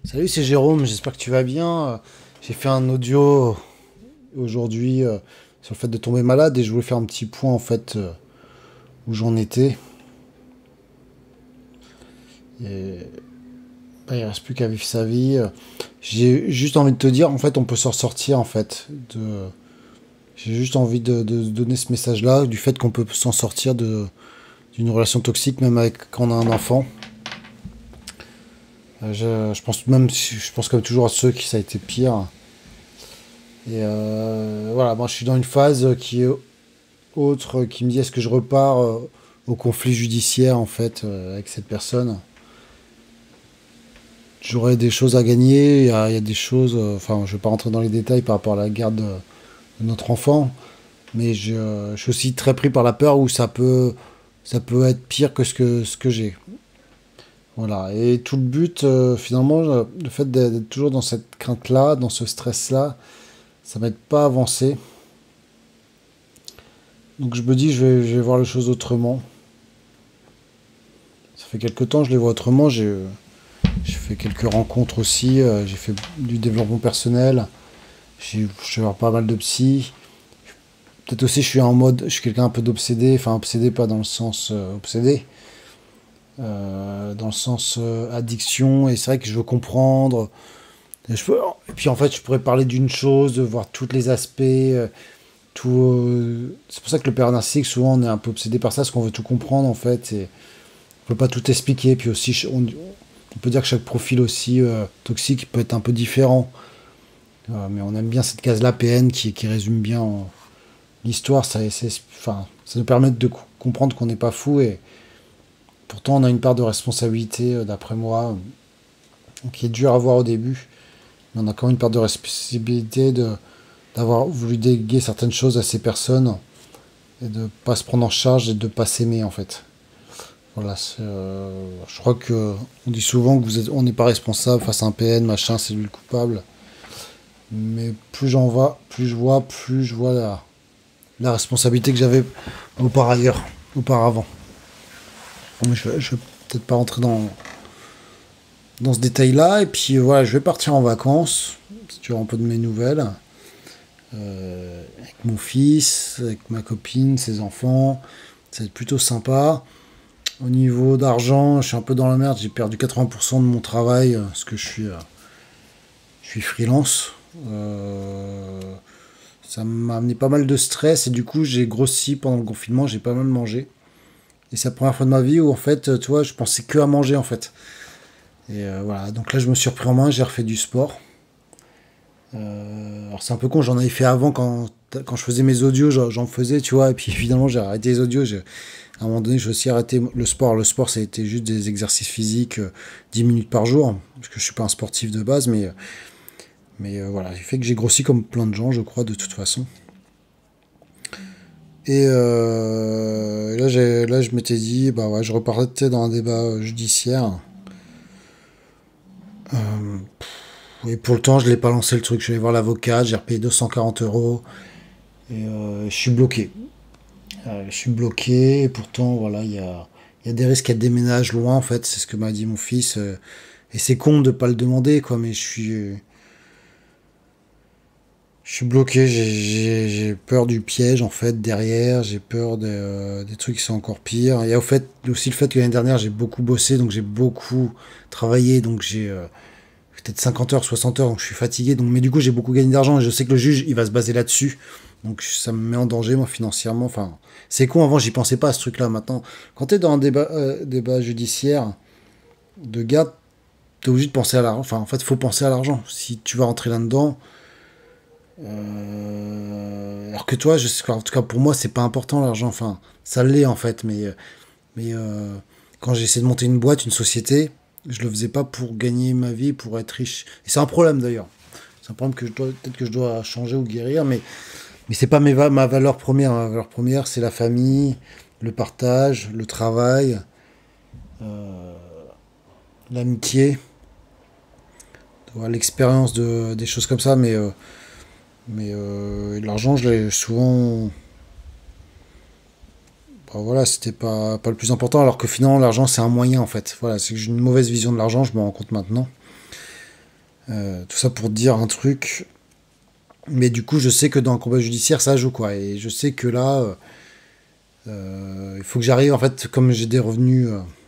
Salut, c'est Jérôme, j'espère que tu vas bien. J'ai fait un audio aujourd'hui sur le fait de tomber malade et je voulais faire un petit point en fait où j'en étais. Et, il reste plus qu'à vivre sa vie. J'ai juste envie de te dire, en fait, on peut s'en sortir en fait. J'ai juste envie de donner ce message-là, du fait qu'on peut s'en sortir d'une relation toxique, même avec quand on a un enfant. Je pense même, je pense comme toujours à ceux qui ça a été pire. Et voilà, moi je suis dans une phase qui est autre, qui me dit est-ce que je repars au conflit judiciaire en fait avec cette personne. J'aurais des choses à gagner, il y a des choses, enfin je ne vais pas rentrer dans les détails par rapport à la garde de notre enfant, mais je suis aussi très pris par la peur où ça peut être pire que ce que j'ai. Voilà, et tout le but, finalement, le fait d'être toujours dans cette crainte-là, dans ce stress-là, ça m'aide pas à avancer. Donc je me dis, je vais voir les choses autrement. Ça fait quelques temps, je les vois autrement. J'ai fait quelques rencontres aussi. J'ai fait du développement personnel. Je suis voir pas mal de psy. Peut-être aussi, je suis quelqu'un un peu d'obsédé. Enfin, obsédé, pas dans le sens obsédé. Dans le sens addiction. Et c'est vrai que je veux comprendre. Et puis en fait, je pourrais parler d'une chose, de voir tous les aspects. C'est pour ça que le père narcissique, souvent, on est un peu obsédé par ça, parce qu'on veut tout comprendre en fait. Et on peut pas tout expliquer. Puis aussi, on peut dire que chaque profil aussi toxique peut être un peu différent. Mais on aime bien cette case-là, PN, qui résume bien l'histoire. Enfin, ça nous permet de comprendre qu'on n'est pas fou. Et pourtant, on a une part de responsabilité, d'après moi, qui est dure à voir au début. Mais on a quand même une part de responsabilité d'avoir voulu déléguer certaines choses à ces personnes et de pas se prendre en charge et de pas s'aimer en fait. Voilà, je crois que on dit souvent que on n'est pas responsable face à un PN, machin, c'est lui le coupable. Mais plus je vois la responsabilité que j'avais auparavant. Mais je vais peut-être pas rentrer dans ce détail-là. Et puis voilà, je vais partir en vacances, si tu as un peu de mes nouvelles, avec mon fils, avec ma copine, ses enfants. Ça va être plutôt sympa. Au niveau d'argent, je suis un peu dans la merde. J'ai perdu 80% de mon travail parce que je suis freelance. Ça m'a amené pas mal de stress et du coup j'ai grossi pendant le confinement. J'ai pas mal mangé. Et c'est la première fois de ma vie où en fait, tu vois, je pensais que à manger en fait. Et voilà, donc là je me suis repris en main, j'ai refait du sport. Alors c'est un peu con, j'en avais fait avant quand je faisais mes audios, j'en faisais, tu vois, et puis évidemment j'ai arrêté les audios. À un moment donné, j'ai aussi arrêté le sport. Le sport, ça a été juste des exercices physiques 10 minutes par jour, parce que je suis pas un sportif de base, mais voilà, il fait que j'ai grossi comme plein de gens, je crois, de toute façon. Et là, je m'étais dit, bah ouais, je repartais dans un débat judiciaire. Euh, et pour le temps, je l'ai pas lancé le truc. Je suis allé voir l'avocat, j'ai repayé 240 € et je suis bloqué. Je suis bloqué, et pourtant, voilà, il y a des risques qu'elle déménage loin, en fait, c'est ce que m'a dit mon fils. Et c'est con de pas le demander, quoi, mais je suis bloqué, j'ai peur du piège, en fait, derrière, j'ai peur des trucs qui sont encore pires. Il y a au fait, aussi le fait que l'année dernière, j'ai beaucoup bossé, donc j'ai beaucoup travaillé, donc j'ai peut-être 50 heures, 60 heures, donc je suis fatigué, donc, mais du coup, j'ai beaucoup gagné d'argent, et je sais que le juge, il va se baser là-dessus. Donc ça me met en danger, moi, financièrement. Enfin, c'est con, avant, j'y pensais pas à ce truc-là. Maintenant, quand t'es dans un débat judiciaire de garde, t'es obligé de penser à l'argent. Enfin, en fait, faut penser à l'argent. Si tu vas rentrer là-dedans, alors que toi, en tout cas pour moi, c'est pas important l'argent. Enfin, ça l'est en fait, mais quand j'ai essayé de monter une boîte, une société, je le faisais pas pour gagner ma vie, pour être riche. Et c'est un problème d'ailleurs. C'est un problème que peut-être que je dois changer ou guérir, mais c'est pas ma valeur première. Ma valeur première, c'est la famille, le partage, le travail, l'amitié, l'expérience des choses comme ça. Mais l'argent, je l'ai souvent. Bah voilà, c'était pas le plus important, alors que finalement, l'argent, c'est un moyen en fait. Voilà, c'est que j'ai une mauvaise vision de l'argent, je me rends compte maintenant. Tout ça pour dire un truc. Mais du coup, je sais que dans un combat judiciaire, ça joue, quoi. Et je sais que là, il faut que j'arrive, en fait, comme j'ai des revenus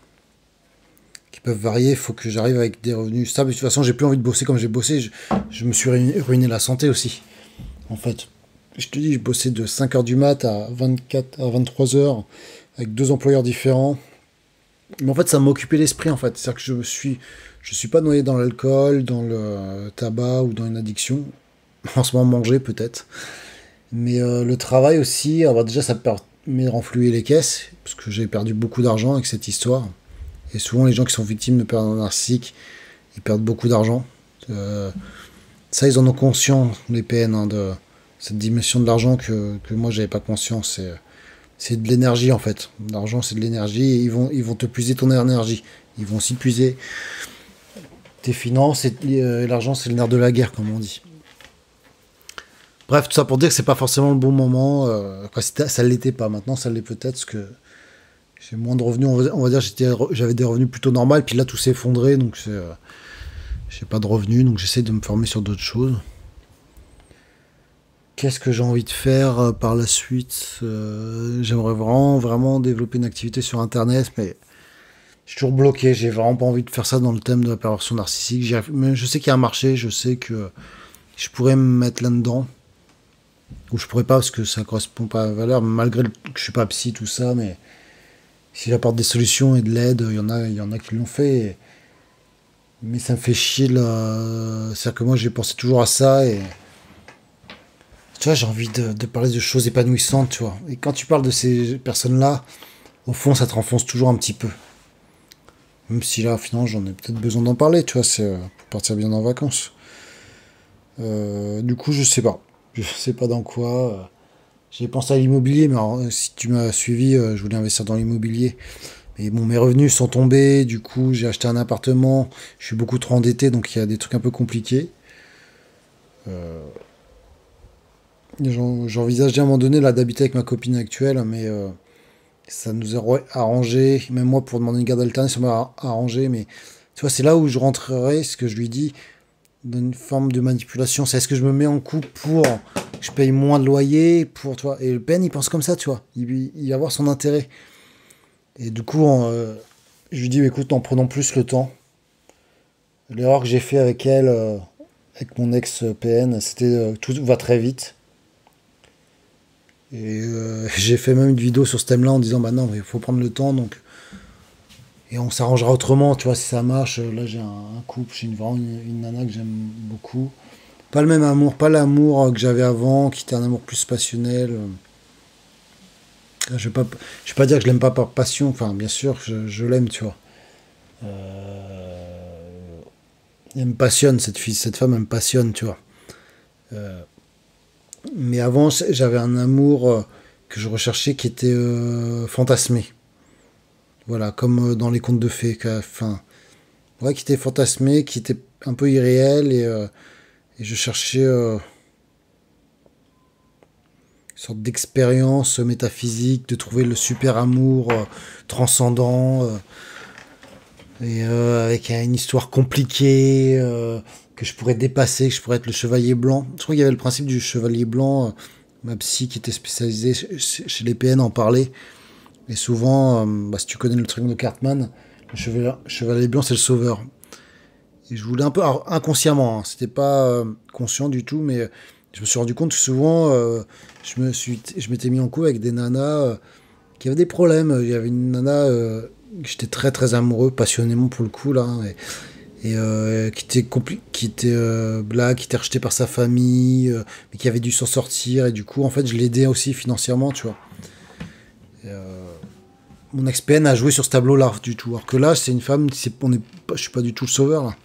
qui peuvent varier, il faut que j'arrive avec des revenus stables. De toute façon, j'ai plus envie de bosser comme j'ai bossé. Je me suis ruiné la santé aussi. En fait, je te dis, je bossais de 5 heures du mat à 24, à 23 heures avec deux employeurs différents. Mais en fait, ça m'a occupé l'esprit, en fait. C'est-à-dire que je suis pas noyé dans l'alcool, dans le tabac ou dans une addiction. En ce moment, manger peut-être. Mais le travail aussi, alors déjà, ça permet de renflouer les caisses, parce que j'ai perdu beaucoup d'argent avec cette histoire. Et souvent, les gens qui sont victimes de perte narcissique, ils perdent beaucoup d'argent. Euh, Ça, ils en ont conscience, les PN, hein, de cette dimension de l'argent que moi, j'avais pas conscience. C'est de l'énergie, en fait. L'argent, c'est de l'énergie, et ils vont te puiser ton énergie. Ils vont aussi puiser tes finances, et l'argent, c'est le nerf de la guerre, comme on dit. Bref, tout ça pour dire que c'est pas forcément le bon moment. Quoi, ça l'était pas. Maintenant, ça l'est peut-être, parce que j'ai moins de revenus. On va dire j'avais des revenus plutôt normaux, puis là, tout s'est effondré, donc j'ai pas de revenus, donc j'essaie de me former sur d'autres choses. Qu'est-ce que j'ai envie de faire par la suite? J'aimerais vraiment développer une activité sur Internet, mais je suis toujours bloqué. J'ai vraiment pas envie de faire ça dans le thème de la perversion narcissique. Mais je sais qu'il y a un marché, je sais que je pourrais me mettre là-dedans. Ou je pourrais pas parce que ça correspond pas à la valeur, malgré que je suis pas psy, tout ça, mais si j'apporte des solutions et de l'aide, il y en a qui l'ont fait. Mais ça me fait chier là. C'est-à-dire que moi j'ai pensé toujours à ça et tu vois, j'ai envie de parler de choses épanouissantes, tu vois. Et quand tu parles de ces personnes-là, au fond, ça te renfonce toujours un petit peu. Même si là, finalement, j'en ai peut-être besoin d'en parler, tu vois, c'est pour partir bien en vacances. Du coup, je sais pas. Je sais pas dans quoi. J'ai pensé à l'immobilier, mais alors, si tu m'as suivi, je voulais investir dans l'immobilier. Mais bon, mes revenus sont tombés, du coup, j'ai acheté un appartement. Je suis beaucoup trop endetté, donc il y a des trucs un peu compliqués. J'envisageais à un moment donné là d'habiter avec ma copine actuelle, mais ça nous a arrangé. Même moi, pour demander une garde alternée, ça m'a arrangé. Mais tu vois, c'est là où je rentrerai, ce que je lui dis, dans une forme de manipulation. C'est est-ce que je me mets en couple pour que je paye moins de loyer pour toi. Et le PN, il pense comme ça, tu vois. Il va voir son intérêt. Et du coup, je lui dis, écoute, en prenant plus le temps. L'erreur que j'ai fait avec elle, avec mon ex-PN, c'était tout va très vite. Et j'ai fait même une vidéo sur ce thème-là en disant, bah non, il faut prendre le temps, donc. Et on s'arrangera autrement, tu vois, si ça marche. Là, j'ai un couple, j'ai vraiment une nana que j'aime beaucoup. Pas le même amour, pas l'amour que j'avais avant, qui était un amour plus passionnel. Je vais pas dire que je l'aime pas par passion, enfin, bien sûr, je l'aime, tu vois. Elle me passionne, cette fille, cette femme, elle me passionne, tu vois. Mais avant, j'avais un amour que je recherchais qui était fantasmé. Voilà, comme dans les contes de fées. Enfin, ouais, qui était fantasmé, qui était un peu irréel et je cherchais une sorte d'expérience métaphysique, de trouver le super amour transcendant avec une histoire compliquée que je pourrais dépasser, que je pourrais être le chevalier blanc. Je crois qu'il y avait le principe du chevalier blanc. Ma psy qui était spécialisée chez les PN en parlait. Et souvent, bah, si tu connais le triangle de Cartman, le chevalier blanc, c'est le sauveur. Et je voulais un peu, alors, inconsciemment, hein, c'était pas conscient du tout, mais je me suis rendu compte que souvent, je m'étais mis en couple avec des nanas qui avaient des problèmes. Il y avait une nana que j'étais très très amoureux, passionnément pour le coup, là, qui était blague, qui était rejetée par sa famille, mais qui avait dû s'en sortir. Et du coup, en fait, je l'aidais aussi financièrement, tu vois. Mon ex-PN a joué sur ce tableau-là du tout. Alors que là, c'est une femme, je suis pas du tout le sauveur là.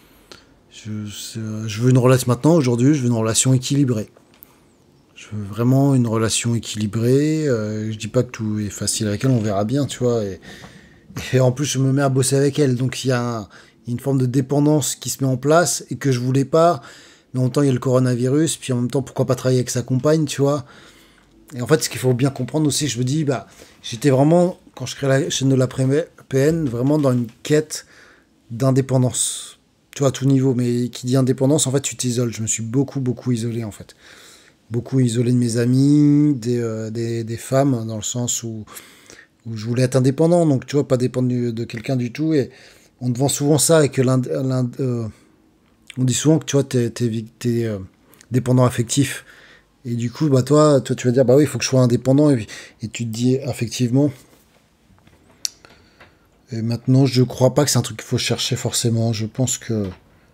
Je veux une relation maintenant, aujourd'hui, je veux une relation équilibrée. Je veux vraiment une relation équilibrée. Je dis pas que tout est facile avec elle, on verra bien, tu vois. Et en plus, je me mets à bosser avec elle. Donc il y a une forme de dépendance qui se met en place et que je voulais pas. Mais en même temps, il y a le coronavirus. Puis en même temps, pourquoi pas travailler avec sa compagne, tu vois. Et en fait, ce qu'il faut bien comprendre aussi, je me dis, bah, j'étais vraiment, quand je crée la chaîne de la PN, vraiment dans une quête d'indépendance. tu vois, à tout niveau. Mais qui dit indépendance, en fait, tu t'isoles. Je me suis beaucoup, beaucoup isolé, en fait. Beaucoup isolé de mes amis, des femmes, dans le sens où je voulais être indépendant, donc tu vois, pas dépendre de quelqu'un du tout. Et on te vend souvent ça, et que on dit souvent que tu vois, t'es dépendant affectif. Et du coup, bah toi, tu vas dire, bah oui, il faut que je sois indépendant. Et tu te dis, effectivement. Et maintenant, je crois pas que c'est un truc qu'il faut chercher forcément. Je pense que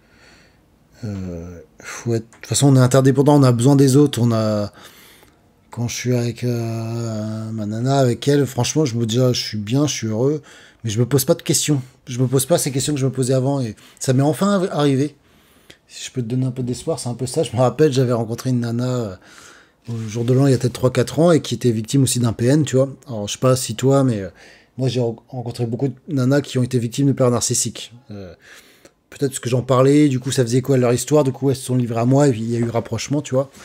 faut être. De toute façon, on est interdépendant, on a besoin des autres. Quand je suis avec ma nana, avec elle, franchement, je me dis, ah, je suis bien, je suis heureux, mais je me pose pas de questions. Je me pose pas ces questions que je me posais avant, et ça m'est enfin arrivé. Si je peux te donner un peu d'espoir, c'est un peu ça. Je me rappelle, j'avais rencontré une nana au jour de l'an, il y a peut-être 3 4 ans, et qui était victime aussi d'un PN, tu vois. Alors, je sais pas si toi, mais moi, j'ai rencontré beaucoup de nanas qui ont été victimes de peurs narcissiques. Peut-être parce que j'en parlais, du coup, ça faisait quoi leur histoire, du coup, elles se sont livrées à moi, et puis il y a eu rapprochement, tu vois.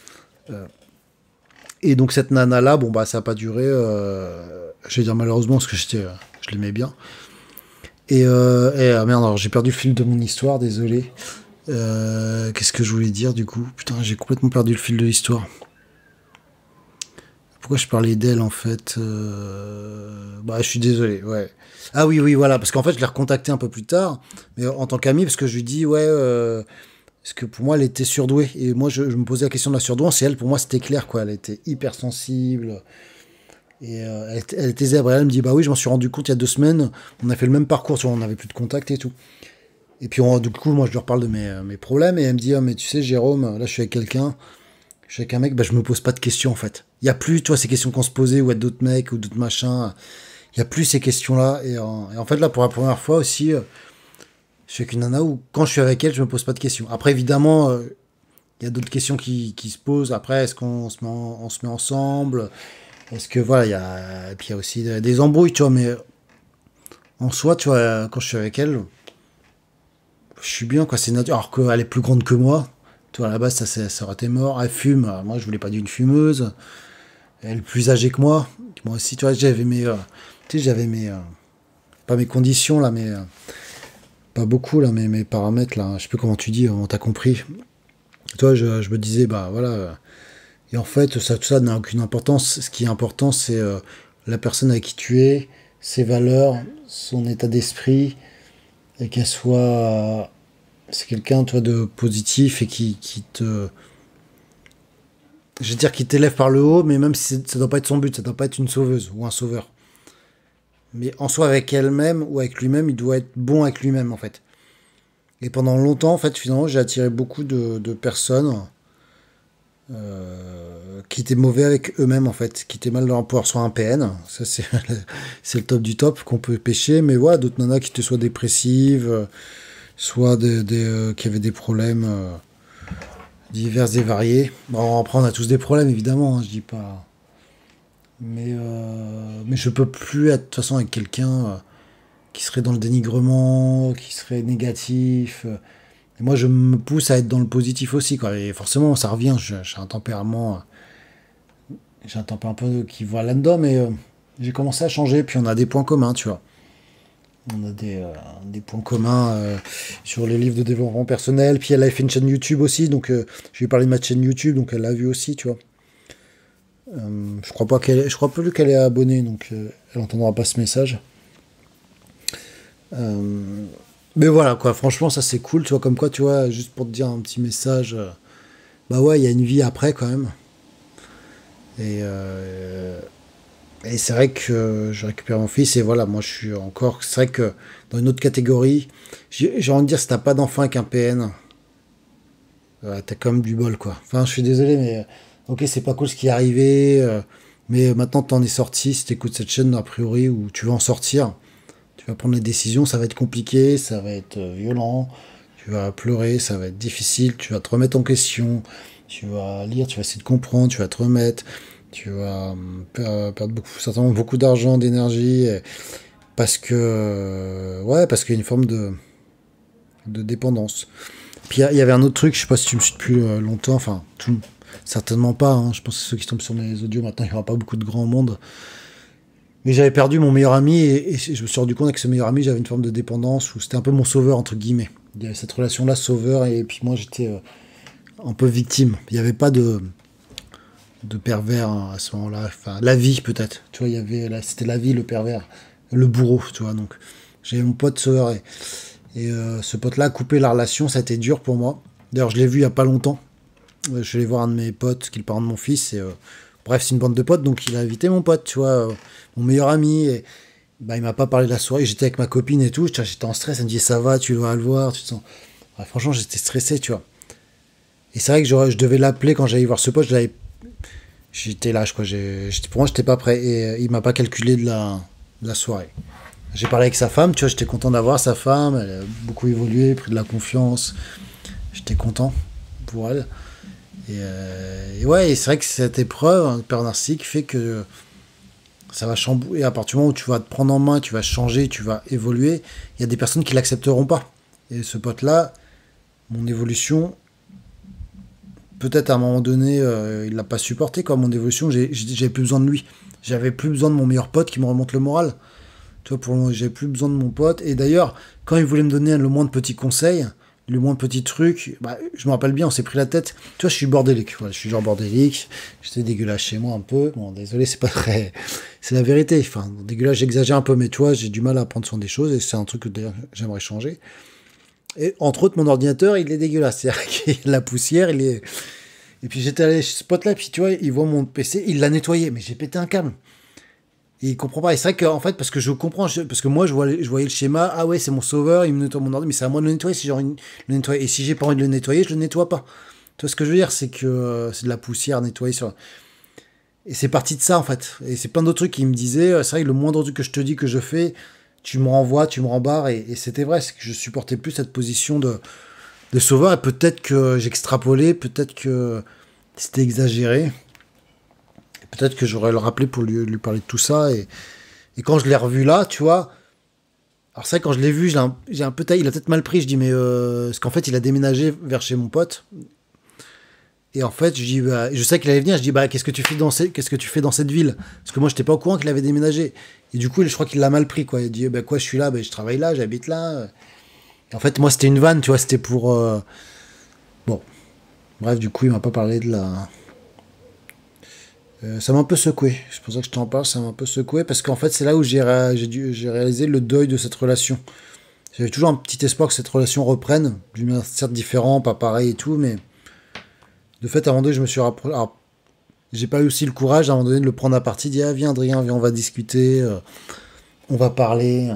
Et donc, cette nana-là, bon, bah, ça a pas duré, je vais dire malheureusement, parce que je l'aimais bien. Merde, alors j'ai perdu le fil de mon histoire, désolé. Qu'est-ce que je voulais dire du coup? Putain, j'ai complètement perdu le fil de l'histoire. Pourquoi je parlais d'elle en fait? Bah, je suis désolé, ouais. Ah oui, oui, voilà, parce qu'en fait, je l'ai recontacté un peu plus tard, mais en tant qu'ami, parce que je lui dis, ouais, parce que pour moi, elle était surdouée. Et moi, je me posais la question de la surdouance, et elle, pour moi, c'était clair, quoi. Elle était hyper sensible. Et elle était zèbre. Et elle me dit, bah oui, je m'en suis rendu compte il y a 2 semaines. On a fait le même parcours, tu vois, on n'avait plus de contact et tout. Et puis, du coup, moi, je lui reparle de mes problèmes. Et elle me dit, ah, mais tu sais, Jérôme, là, je suis avec quelqu'un. Je suis avec un mec, bah, je me pose pas de questions, en fait. Il y a plus, tu vois, ces questions qu'on se posait, ou avec d'autres mecs, ou d'autres machins. Il y a plus ces questions-là. Et en fait, là, pour la première fois aussi, je suis avec une nana où, quand je suis avec elle, je me pose pas de questions. Après, évidemment, il y a d'autres questions qui se posent. Après, est-ce qu'on on se met ensemble? Est-ce que, voilà, et puis il y a aussi des embrouilles, tu vois, mais en soi, tu vois, quand je suis avec elle, je suis bien, quoi, c'est naturel. Alors qu'elle est plus grande que moi. Tu vois, à la base, ça aurait été mort. Elle fume. Moi, je voulais pas d'une fumeuse. Elle est plus âgée que moi. Moi aussi, tu vois, tu sais, j'avais pas mes conditions, là, mais, pas beaucoup, là, mais mes paramètres, là. Je sais plus comment tu dis, on t'a compris. Tu vois, je me disais, bah, voilà. Et en fait, tout ça n'a aucune importance. Ce qui est important, c'est la personne avec qui tu es, ses valeurs, son état d'esprit, et qu'elle soit. C'est quelqu'un, toi, de positif et qui te. Je veux dire, qui t'élève par le haut, mais même si ça doit pas être son but, ça doit pas être une sauveuse ou un sauveur. Mais en soi, avec elle-même ou avec lui-même, il doit être bon avec lui-même, en fait. Et pendant longtemps, en fait, finalement, j'ai attiré beaucoup de personnes qui étaient mauvais avec eux-mêmes, en fait, qui étaient mal dans leur pouvoir, soit un PN, ça c'est le top du top qu'on peut pêcher, mais voilà, d'autres nanas qui étaient soit dépressives, soit qui avaient des problèmes divers et variés. Bon, après, on a tous des problèmes, évidemment, hein, je dis pas. Mais je peux plus être, de toute façon, avec quelqu'un qui serait dans le dénigrement, qui serait négatif. Et moi, je me pousse à être dans le positif aussi, quoi. Et forcément, ça revient. J'ai un tempérament, j'ai un tempérament un peu qui va là-dedans, mais j'ai commencé à changer. Puis on a des points communs, tu vois. On a des points communs sur les livres de développement personnel. Puis elle a fait une chaîne YouTube aussi, donc je lui ai parlé de ma chaîne YouTube, donc elle l'a vu aussi, tu vois. Je crois plus qu'elle est abonnée, donc elle entendra pas ce message. Mais voilà, quoi, franchement, ça c'est cool, tu vois, comme quoi, tu vois, juste pour te dire un petit message, bah ouais, il y a une vie après quand même. Et, euh, et c'est vrai que je récupère mon fils, et voilà, moi je suis encore, c'est vrai que dans une autre catégorie, j'ai envie de dire, si t'as pas d'enfant avec un PN, t'as quand même du bol, quoi. Enfin, je suis désolé, mais ok, c'est pas cool ce qui est arrivé, mais maintenant t'en es sorti, si t'écoutes cette chaîne, a priori, où tu vas en sortir. Tu vas prendre les décisions, ça va être compliqué, ça va être violent, tu vas pleurer, ça va être difficile, tu vas te remettre en question, tu vas lire, tu vas essayer de comprendre, tu vas te remettre, tu vas perdre certainement beaucoup d'argent, d'énergie, parce que, ouais, parce qu'il y a une forme de dépendance. Puis il y avait un autre truc, je sais pas si tu me suis depuis longtemps, enfin, certainement pas, hein, je pense que ceux qui tombent sur mes audios maintenant, il n'y aura pas beaucoup de grand monde. Mais j'avais perdu mon meilleur ami, et je me suis rendu compte que ce meilleur ami, j'avais une forme de dépendance où c'était un peu mon sauveur, entre guillemets. Il y avait cette relation-là, sauveur, et puis moi j'étais un peu victime. Il n'y avait pas de pervers hein, à ce moment-là. Enfin, la vie peut-être. Tu vois, il y avait c'était la vie, le pervers, le bourreau, tu vois. Donc j'avais mon pote sauveur et ce pote-là a coupé la relation, ça a été dur pour moi. D'ailleurs, je l'ai vu il y a pas longtemps. Je suis allé voir un de mes potes, qui est le parent de mon fils, et bref, c'est une bande de potes, donc il a invité mon pote, tu vois, mon meilleur ami, et bah, il m'a pas parlé de la soirée, j'étais avec ma copine et tout, j'étais en stress, elle me dit ça va, tu dois le voir, tu te sens. Ouais, franchement, j'étais stressé, tu vois. Et c'est vrai que je devais l'appeler quand j'allais voir ce pote, j'étais lâche, quoi, pour moi, j'étais pas prêt, et il m'a pas calculé de la soirée. J'ai parlé avec sa femme, tu vois, j'étais content d'avoir sa femme, elle a beaucoup évolué, pris de la confiance, j'étais content pour elle. Et ouais, et c'est vrai que cette épreuve, un père narcissique, fait que ça va chambouler. À partir du moment où tu vas te prendre en main, tu vas changer, tu vas évoluer, il y a des personnes qui l'accepteront pas. Et ce pote-là, mon évolution, peut-être à un moment donné, il l'a pas supporté, quoi. Mon évolution, j'avais plus besoin de lui. J'avais plus besoin de mon meilleur pote qui me remonte le moral. Tu vois, j'avais plus besoin de mon pote. Et d'ailleurs, quand il voulait me donner le moins de petits conseils, le moins de petits trucs, bah, je me rappelle bien, on s'est pris la tête. Tu vois, je suis bordélique. Voilà, je suis genre bordélique. J'étais dégueulasse chez moi un peu. Bon, désolé, c'est pas très. C'est la vérité. Enfin, dégueulasse, j'exagère un peu, mais tu vois, j'ai du mal à prendre soin des choses et c'est un truc que d'ailleurs j'aimerais changer. Et entre autres, mon ordinateur, il est dégueulasse. C'est-à-dire qu'il y a de la poussière, il est. Et puis j'étais allé chez ce pote-là, puis tu vois, il voit mon PC, il l'a nettoyé, mais j'ai pété un câble. Et il comprend pas. Et c'est vrai qu'en fait, parce que je comprends, parce que moi, je voyais le schéma, ah ouais, c'est mon sauveur, il me nettoie mon ordi, mais c'est à moi de le nettoyer si j'ai envie de le nettoyer. Et si j'ai pas envie de le nettoyer, je le nettoie pas. Tu vois ce que je veux dire? C'est que c'est de la poussière nettoyée sur. Et c'est parti de ça, en fait. Et c'est plein d'autres trucs qui me disaient, c'est vrai que le moindre truc que je te dis que je fais, tu me renvoies, tu me rembarres, et c'était vrai, c'est que je supportais plus cette position de sauveur, et peut-être que j'extrapolais, peut-être que c'était exagéré. Peut-être que j'aurais le rappelé pour lui parler de tout ça. Et quand je l'ai revu là, tu vois. Alors, c'est vrai, quand je l'ai vu, j'ai un peu taillé. Il a peut-être mal pris. Je dis, mais. Parce qu'en fait, il a déménagé vers chez mon pote. Et en fait, je dis, bah, je sais qu'il allait venir. Je dis, bah, qu'est-ce que tu fais dans cette ville? Parce que moi, j'étais pas au courant qu'il avait déménagé. Et du coup, je crois qu'il l'a mal pris, quoi. Il dit, bah, quoi, je suis là, bah, je travaille là, j'habite là. Et en fait, moi, c'était une vanne, tu vois. C'était pour. Bon. Bref, du coup, il m'a pas parlé de la. Ça m'a un peu secoué. C'est pour ça que je t'en parle. Ça m'a un peu secoué parce qu'en fait, c'est là où j'ai réalisé le deuil de cette relation. J'avais toujours un petit espoir que cette relation reprenne, d'une manière certes différente, pas pareil et tout, mais de fait, à un moment donné, je me suis rapproché. Alors, j'ai pas eu aussi le courage à un moment donné de le prendre à partie, de dire ah, viens, Adrien, viens, on va discuter, on va parler.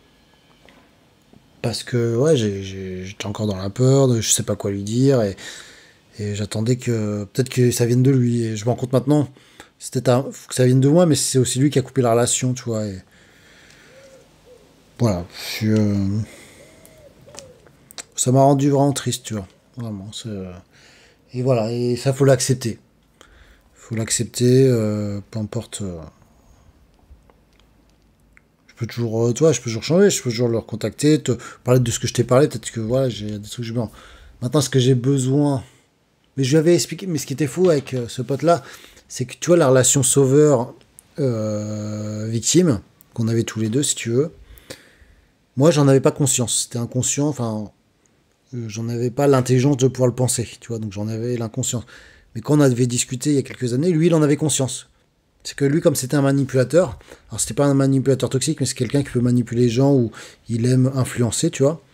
Parce que, ouais, j'étais encore dans la peur, je sais pas quoi lui dire, et j'attendais que peut-être que ça vienne de lui. Et je me rends compte maintenant, faut que ça vienne de moi, mais c'est aussi lui qui a coupé la relation, tu vois. Et voilà, ça m'a rendu vraiment triste, tu vois. Vraiment. Et voilà, et ça, faut l'accepter. Faut l'accepter, peu importe. Je peux toujours, tu vois, je peux toujours changer, je peux toujours le recontacter, te parler de ce que je t'ai parlé, peut-être que voilà, j'ai des trucs que je me. Maintenant, ce que j'ai besoin. Mais je lui avais expliqué, mais ce qui était fou avec ce pote-là, c'est que tu vois, la relation sauveur-victime, qu'on avait tous les deux, si tu veux, moi, j'en avais pas conscience. C'était inconscient, enfin, j'en avais pas l'intelligence de pouvoir le penser, tu vois, donc j'en avais l'inconscience. Mais quand on avait discuté il y a quelques années, lui, il en avait conscience. C'est que lui, comme c'était un manipulateur, alors c'était pas un manipulateur toxique, mais c'est quelqu'un qui peut manipuler les gens ou il aime influencer, tu vois.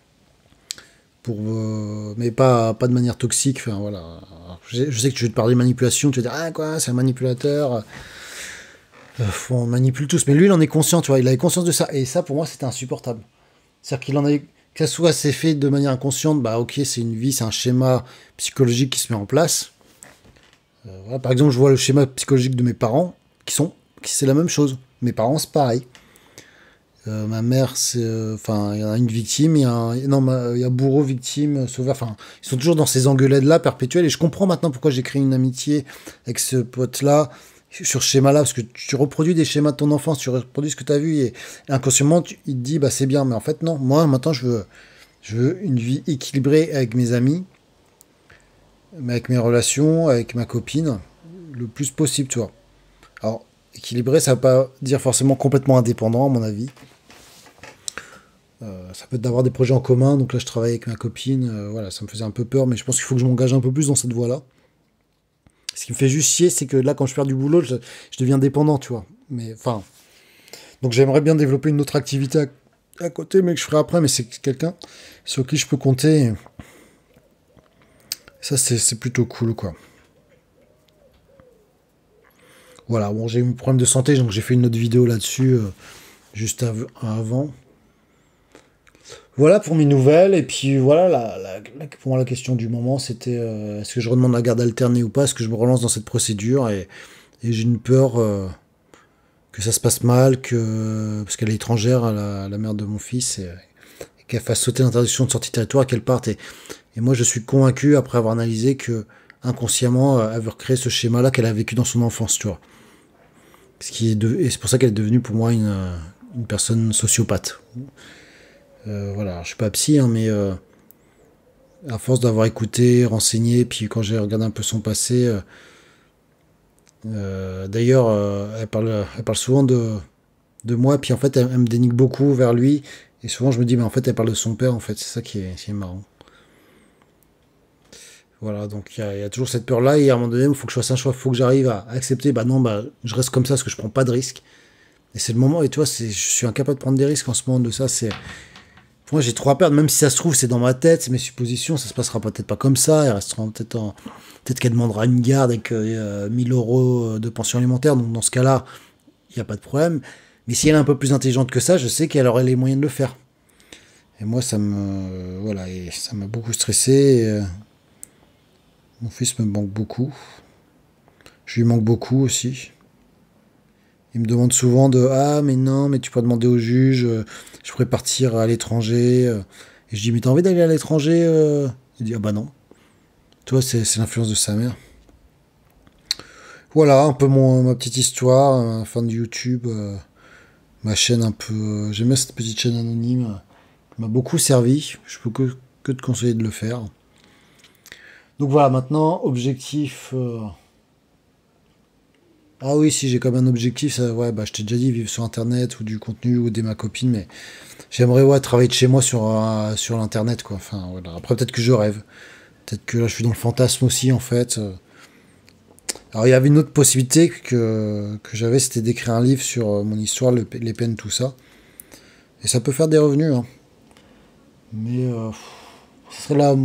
Mais pas de manière toxique, enfin voilà. Je sais que tu veux te parler de manipulation, tu vas dire ah quoi, c'est un manipulateur, on manipule tous, mais lui il en est conscient, tu vois, il avait conscience de ça, et ça pour moi c'était insupportable. C'est-à-dire qu'il en avait, que ça soit c'est fait de manière inconsciente, bah ok c'est une vie, c'est un schéma psychologique qui se met en place. Voilà, par exemple je vois le schéma psychologique de mes parents, c'est la même chose, mes parents c'est pareil. Ma mère, enfin, il y en a une victime, il y a bourreau, victime, sauveur. Enfin, ils sont toujours dans ces engueulades-là perpétuelles. Et je comprends maintenant pourquoi j'ai créé une amitié avec ce pote-là, sur ce schéma-là, parce que tu reproduis des schémas de ton enfance, tu reproduis ce que tu as vu, et inconsciemment, il te dit, bah c'est bien. Mais en fait, non. Moi, maintenant, je veux une vie équilibrée avec mes amis, avec mes relations, avec ma copine, le plus possible, tu vois. Alors, équilibré, ça ne veut pas dire forcément complètement indépendant, à mon avis. Ça peut être d'avoir des projets en commun, donc là je travaille avec ma copine, voilà, ça me faisait un peu peur, mais je pense qu'il faut que je m'engage un peu plus dans cette voie-là. Ce qui me fait juste chier, c'est que là, quand je perds du boulot, je deviens dépendant, tu vois. Mais enfin, donc j'aimerais bien développer une autre activité à côté, mais que je ferai après, mais c'est quelqu'un sur qui je peux compter. Ça, c'est plutôt cool, quoi. Voilà, bon, j'ai eu un problème de santé, donc j'ai fait une autre vidéo là-dessus, juste avant. Voilà pour mes nouvelles, et puis voilà, pour moi la question du moment, c'était est-ce que je redemande la garde alternée ou pas, est-ce que je me relance dans cette procédure, et j'ai une peur que ça se passe mal, parce qu'elle est étrangère à la mère de mon fils, et qu'elle fasse sauter l'interdiction de sortie de territoire, et qu'elle parte, et moi je suis convaincu, après avoir analysé, que inconsciemment, elle veut recréer ce schéma-là qu'elle a vécu dans son enfance, tu vois. Et c'est pour ça qu'elle est devenue pour moi une personne sociopathe. Voilà, je suis pas psy, hein, mais à force d'avoir écouté, renseigné, puis quand j'ai regardé un peu son passé, d'ailleurs, elle parle souvent de moi, puis en fait, elle me dénigre beaucoup vers lui, et souvent je me dis, mais en fait, elle parle de son père, en fait, c'est ça qui est marrant. Voilà, donc il y a toujours cette peur-là, et à un moment donné, il faut que je fasse un choix, il faut que j'arrive à accepter, bah non, bah je reste comme ça parce que je prends pas de risques. Et c'est le moment, et toi, je suis incapable de prendre des risques en ce moment de ça, c'est. Moi, j'ai trop à perdre, même si ça se trouve, c'est dans ma tête, c'est mes suppositions, ça se passera peut-être pas comme ça, elle restera peut-être qu'elle demandera une garde avec 1000 euros de pension alimentaire, donc dans ce cas-là, il n'y a pas de problème. Mais si elle est un peu plus intelligente que ça, je sais qu'elle aurait les moyens de le faire. Et moi, voilà, et ça m'a beaucoup stressé. Mon fils me manque beaucoup. Je lui manque beaucoup aussi. Il me demande souvent ah, mais non, mais tu peux demander au juge, je pourrais partir à l'étranger. Et je dis, mais t'as envie d'aller à l'étranger Il dit, ah bah non. Toi, c'est l'influence de sa mère. Voilà, un peu ma petite histoire, fin de YouTube, ma chaîne un peu. J'aime bien cette petite chaîne anonyme, qui m'a beaucoup servi. Je peux que te conseiller de le faire. Donc voilà, maintenant, objectif. Ah oui, si j'ai comme un objectif, ça, ouais, bah, je t'ai déjà dit, vivre sur Internet ou du contenu ou aider ma copine, mais j'aimerais ouais, travailler de chez moi sur l'Internet, quoi. Enfin, voilà. Après, peut-être que je rêve. Peut-être que là, je suis dans le fantasme aussi, en fait. Alors, il y avait une autre possibilité que j'avais, c'était d'écrire un livre sur mon histoire, les peines, tout ça. Et ça peut faire des revenus, hein. Mais ça serait là.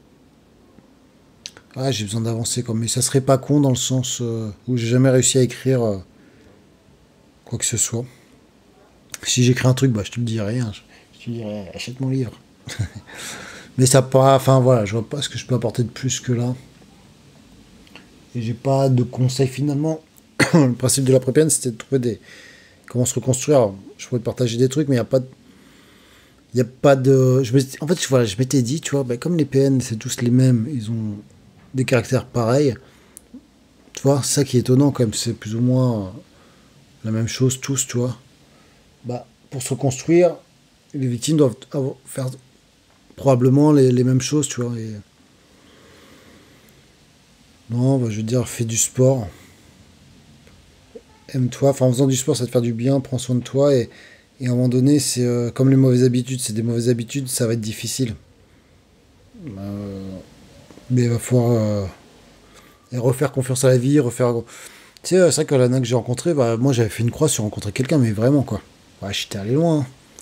Ouais, j'ai besoin d'avancer, quoi. Mais ça serait pas con dans le sens où j'ai jamais réussi à écrire quoi que ce soit. Si j'écris un truc, bah, je te le dirai, hein. Je te dirai, achète mon livre. Mais ça pas. Enfin voilà, je vois pas ce que je peux apporter de plus que là. Et j'ai pas de conseils finalement. Le principe de la prépienne, c'était de trouver comment se reconstruire. Alors, je pourrais te partager des trucs, mais il n'y a pas de. Il y a pas de. En fait, voilà, je m'étais dit, tu vois, bah, comme les PN, c'est tous les mêmes, ils ont des caractères pareils. Tu vois, c'est ça qui est étonnant quand même, c'est plus ou moins la même chose tous, tu vois. Bah, pour se reconstruire, les victimes doivent faire probablement les mêmes choses, tu vois. Non, bah, je veux dire, fais du sport. Aime-toi. Enfin, en faisant du sport, ça te fait du bien. Prends soin de toi. Et à un moment donné, c'est comme les mauvaises habitudes. C'est des mauvaises habitudes, ça va être difficile. Mais il va falloir refaire confiance à la vie. Refaire. Tu sais, c'est vrai que la nana que j'ai rencontrée, bah, moi j'avais fait une croix sur rencontrer quelqu'un, mais vraiment quoi. Ouais, j'étais allé loin.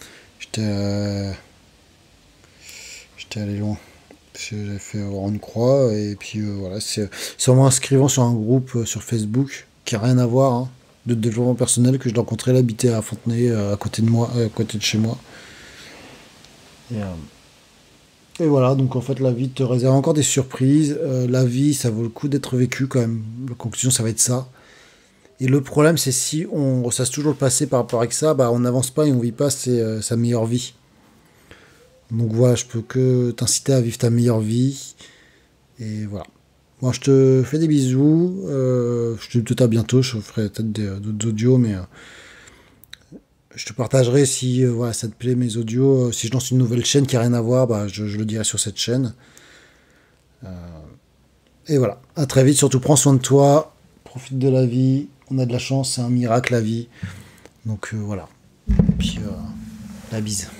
J'étais allé loin. J'avais fait avoir une croix, et puis voilà, c'est en m'inscrivant sur un groupe sur Facebook qui n'a rien à voir, hein, de développement personnel, que je l'ai rencontré, là, habitait à Fontenay, à côté de moi, à côté de chez moi. Et, voilà, donc en fait, la vie te réserve encore des surprises. La vie, ça vaut le coup d'être vécu quand même. La conclusion, ça va être ça. Et le problème, c'est si on ressasse toujours le passé par rapport avec ça, bah, on n'avance pas et on vit pas sa meilleure vie. Donc voilà, je peux que t'inciter à vivre ta meilleure vie. Et voilà. Bon, je te fais des bisous. Je te dis peut-être à bientôt. Je ferai peut-être d'autres audios, mais je te partagerai si voilà, ça te plaît mes audios. Si je lance une nouvelle chaîne qui n'a rien à voir, bah, je le dirai sur cette chaîne. Et voilà. À très vite. Surtout, prends soin de toi. Profite de la vie. On a de la chance. C'est un miracle, la vie. Donc voilà. Et puis, la bise.